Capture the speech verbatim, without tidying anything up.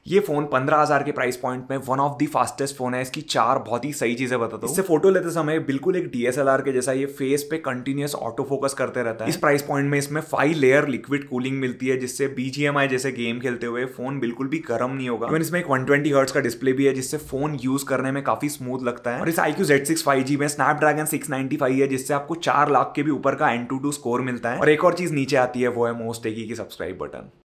ये फोन पंद्रह हजार के प्राइस पॉइंट में one of the fastest phone है। इसकी चार बहुत ही सही चीजें बताता हूं। इससे फोटो लेते समय बिल्कुल एक डीएसएलआर के जैसा ये फेस पे कंटिन्यूअस ऑटो फोकस करते रहता है। इस प्राइस पॉइंट में इसमें फाइव लेयर लिक्विड कूलिंग मिलती है, जिससे बीजीएमआई जैसे गेम खेलते हुए फोन बिल्कुल भी गर्म नहीं होगा। इवन इसमें एक वन ट्वेंटी हर्ट्ज का डिस्प्ले भी है, जिससे फोन यूज करने में काफी स्मूथ लगता है। और इस iQOO Z six five G में स्नैपड्रैगन सिक्स नाइंटी फाइव है, जिससे आपको चार लाख के भी ऊपर का एन टू टू स्कोर मिलता है। और एक और चीज नीचे आती है, वो है मोस्ट टेकी की सब्सक्राइब बटन।